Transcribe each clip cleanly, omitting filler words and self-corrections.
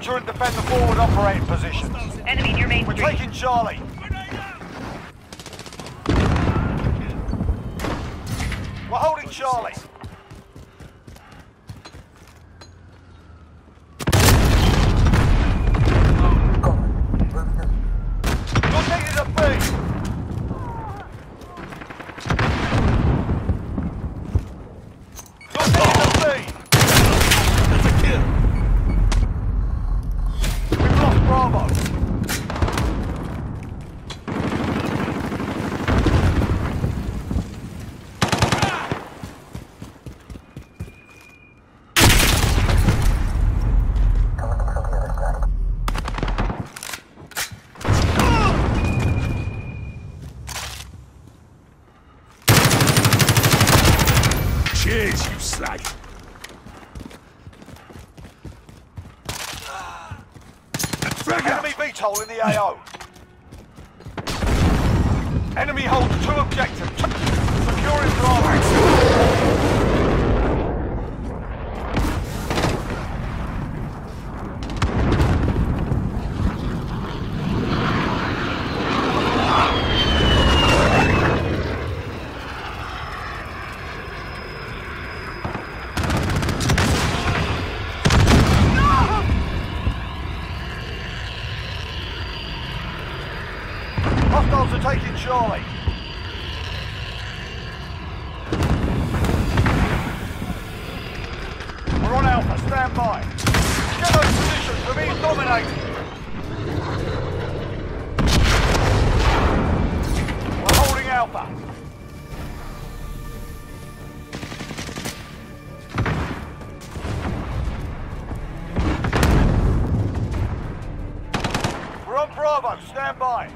Capture and defend the forward operating positions. Enemy near Main We're Street. taking Charlie. We're holding Charlie. You're needed at B. You're needed at B. That's a kill. We've lost Bravo. Cheers, you slag. Enemy VTOL in the AO. Enemy holds 2 objectives. Securing Bravo. Hostiles are taking Charlie. We're on Alpha, stand by. Get those positions, we're being dominated. We're holding Alpha. We're on Bravo, stand by.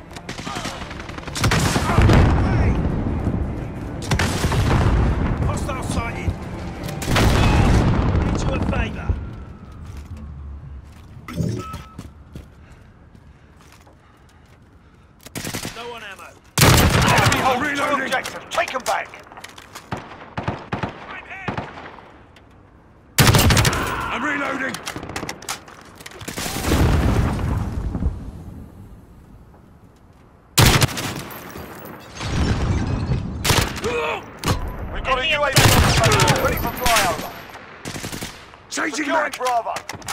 Hostile sighted. Need you a favour. No on ammo. Enemy holds 2 Reloading. objectives, take them back. I'm reloading. We've got a UAV on station, ready for flyover. Changing Securing mag. Bravo.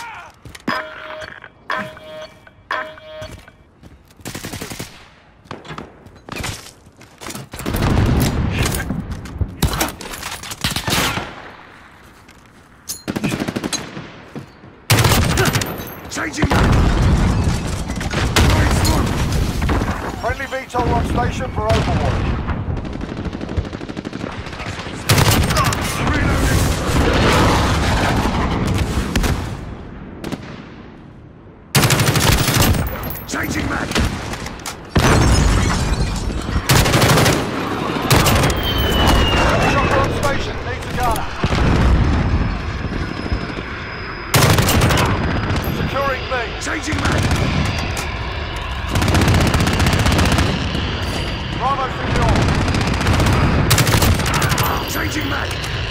Changing mag. Nice one. Friendly VTOL on station for overwatch. I'm reloading. Changing mag. Chopper on station, needs a gunner. Securing B. Changing mag. Bravo secure. Changing mag.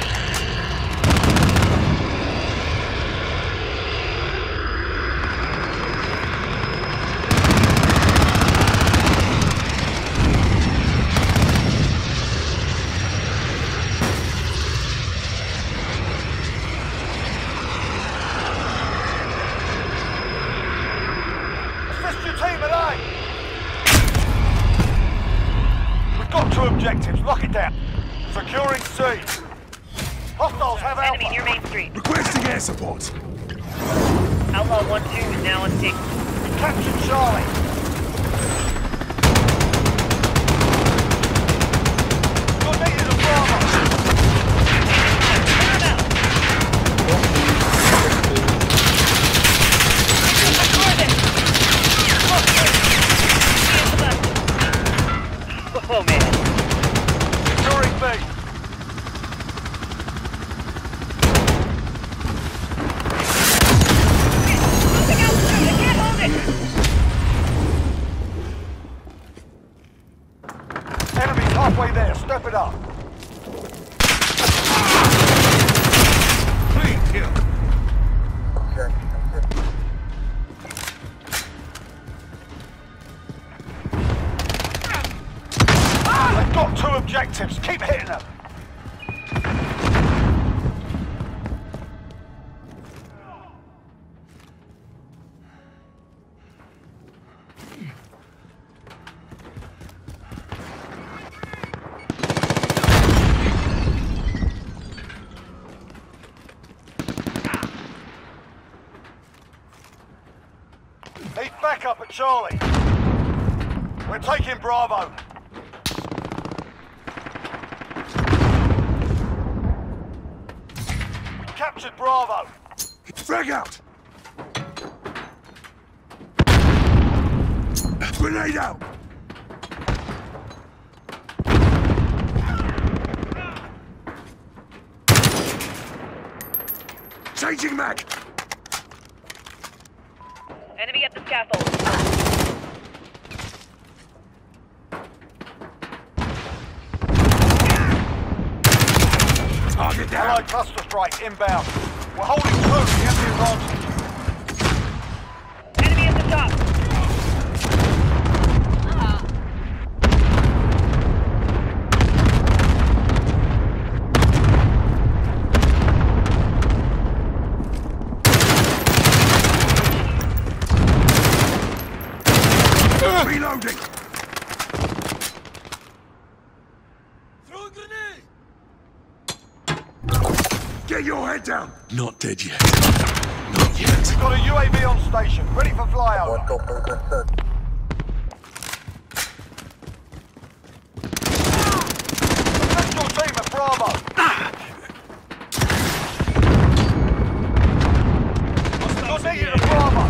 Assist your team at A. We've got 2 objectives, lock it down. Securing C. Hostiles have Enemy Alpha. near Main Street. Requesting air support. Outlaw 1-2 is now on stick. We've captured Charlie. You're needed at Bravo. Oh man. Securing B. I can't hold it! Enemy's halfway there, step it up. Clean kill. We've got 2 objectives. Keep hitting them. Need backup at Charlie. We're taking Bravo. We captured Bravo. Frag out! Grenade out! Changing mag! Enemy at the scaffold. Target down! Allied cluster strike inbound. We're holding 2. We have the advantage. Enemy at the top. Reloading! Throw a grenade! Get your head down! Not dead yet. Not yet. We've got a UAV on station, ready for flyover. That's your team at Bravo. You're needed at Bravo.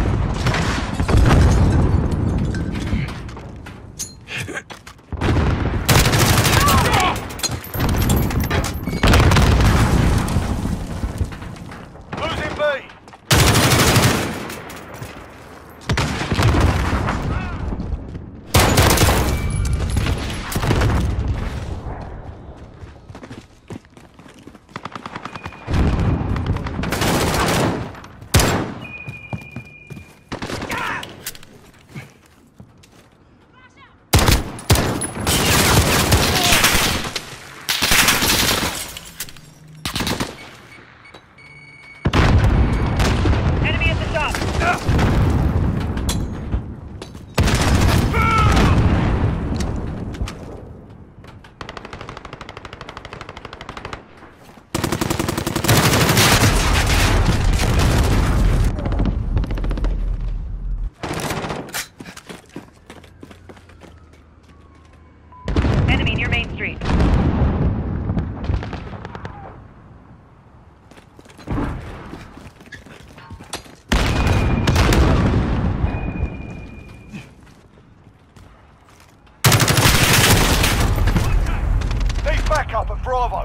Losing B. Enemy at the top. Enemy near Main Street. Need backup at Bravo.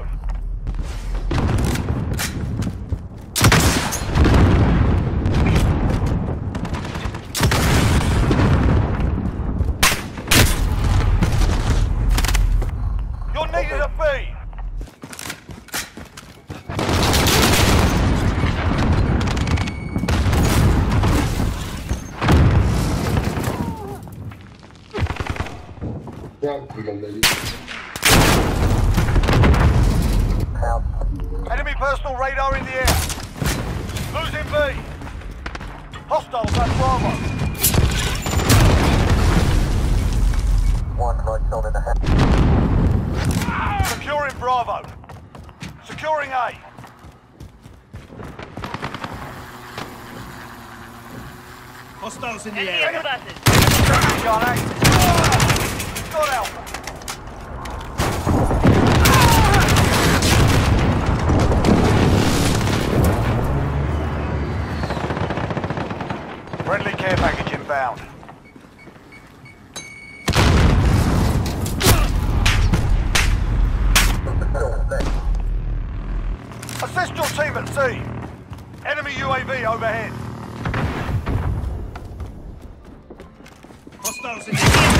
You're needed at B. Enemy personal radar in the air. Losing B. Hostiles at Bravo. Securing Bravo. Securing A. Hostiles in the Enemy air. at the buses. Gun A. Got Alpha. Friendly care package inbound. Assist your team at C. Enemy UAV overhead. Hostiles in the air.